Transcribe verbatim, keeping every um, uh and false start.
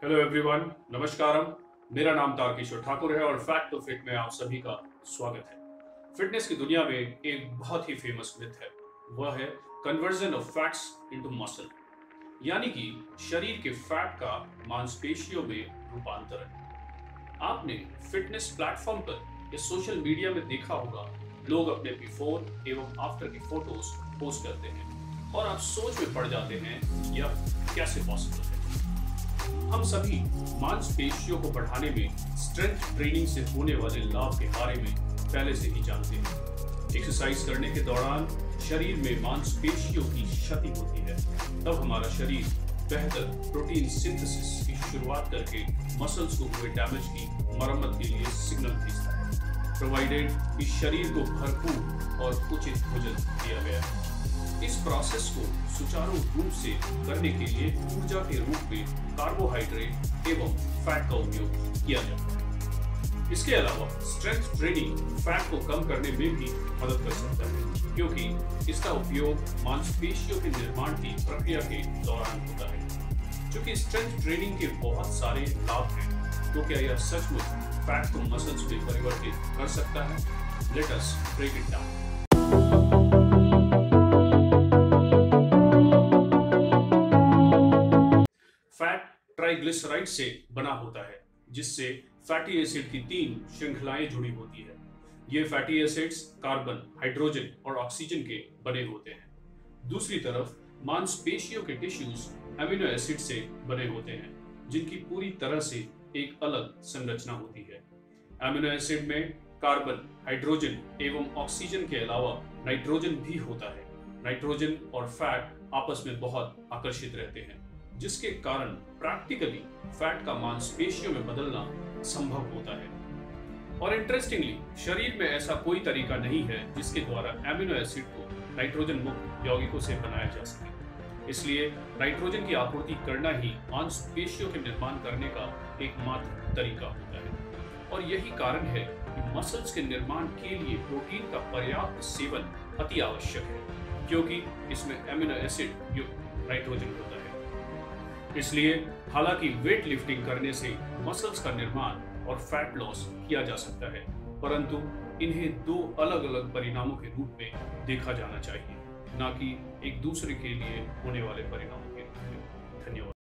Hello everyone, नमस्कारम। मेरा नाम तारकिशोर ठाकुर है और फैक्ट टू फिट में आप सभी का स्वागत है। फिटनेस की दुनिया में एक बहुत ही फेमस मिथ है, वह है conversion of fats into muscle, यानी कि शरीर के फैट का मांसपेशियों में रूपांतरण। आपने फिटनेस प्लेटफॉर्म पर या सोशल मीडिया में देखा होगा, लोग अपने बिफोर एवं आफ्टर की फोटोज पोस्ट करते हैं और आप सोच में पड़ जाते हैं यह कैसे पॉसिबल है। हम सभी मांसपेशियों को बढ़ाने में स्ट्रेंथ ट्रेनिंग से होने वाले लाभ के बारे में पहले से ही जानते हैं। एक्सरसाइज करने के दौरान शरीर में मांसपेशियों की क्षति होती है, तब हमारा शरीर बेहतर प्रोटीन सिंथेसिस की शुरुआत करके मसल्स को हुए डैमेज की मरम्मत के लिए सिग्नल भेजता है, प्रोवाइडेड कि शरीर को भरपूर और उचित भोजन दिया गया है। इस प्रोसेस को सुचारू रूप से करने के लिए ऊर्जा के रूप में कार्बोहाइड्रेट एवं फैट का उपयोग किया जाता है। इसके अलावा स्ट्रेंथ ट्रेनिंग फैट को कम करने में भी मदद कर सकता है, क्योंकि इसका उपयोग मांसपेशियों के निर्माण की प्रक्रिया के दौरान होता है। चूंकि स्ट्रेंथ ट्रेनिंग के बहुत सारे लाभ हैं, तो क्या यह सचमुच फैट को मसल्स में परिवर्तित कर सकता है? Let us break it down. Fat triglyceride से बना होता है, जिससे फैटी एसिड की तीन श्रृंखलाएं जुड़ी होती है। ये फैटी एसिड्स कार्बन, हाइड्रोजन और ऑक्सीजन के बने होते हैं। दूसरी तरफ मांसपेशियों के टिश्यूज अमीनो एसिड से बने होते हैं, जिनकी पूरी तरह से एक अलग संरचना होती है। अमीनो एसिड में कार्बन, हाइड्रोजन एवं ऑक्सीजन के अलावा नाइट्रोजन भी होता है। नाइट्रोजन और फैट आपस में बहुत आकर्षित रहते हैं, जिसके कारण प्रैक्टिकली फैट का मांसपेशियों में बदलना संभव होता है। और इंटरेस्टिंगली, शरीर में ऐसा कोई तरीका नहीं है जिसके द्वारा अमीनो एसिड को नाइट्रोजन मुक्त यौगिकों से बनाया जा सके। इसलिए नाइट्रोजन की आपूर्ति करना ही मांसपेशियों के निर्माण करने का एकमात्र तरीका होता है। और यही कारण है कि मसल्स के निर्माण के लिए प्रोटीन का पर्याप्त सेवन अति आवश्यक है, क्योंकि इसमें अमीनो एसिड युक्त नाइट्रोजन होता है। इसलिए हालांकि वेट लिफ्टिंग करने से मसल्स का निर्माण और फैट लॉस किया जा सकता है, परंतु इन्हें दो अलग अलग परिणामों के रूप में देखा जाना चाहिए, ना कि एक दूसरे के लिए होने वाले परिणामों के रूप में। धन्यवाद।